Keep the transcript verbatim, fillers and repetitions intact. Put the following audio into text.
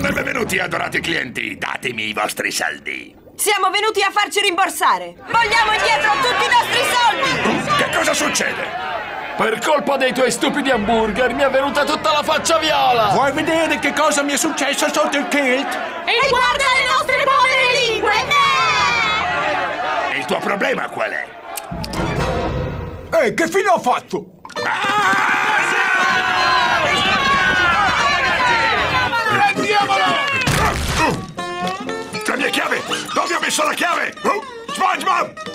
Benvenuti, adorati clienti. Datemi i vostri soldi. Siamo venuti a farci rimborsare. Vogliamo indietro tutti i nostri soldi. Che cosa succede? Per colpa dei tuoi stupidi hamburger mi è venuta tutta la faccia viola! Vuoi vedere che cosa mi è successo sotto il kilt? E guarda le nostre povere lingue! E il tuo problema qual è? Ehi, che fine ho fatto? Prendiamolo! La mia chiave! Dove ho messo la chiave? SpongeBob!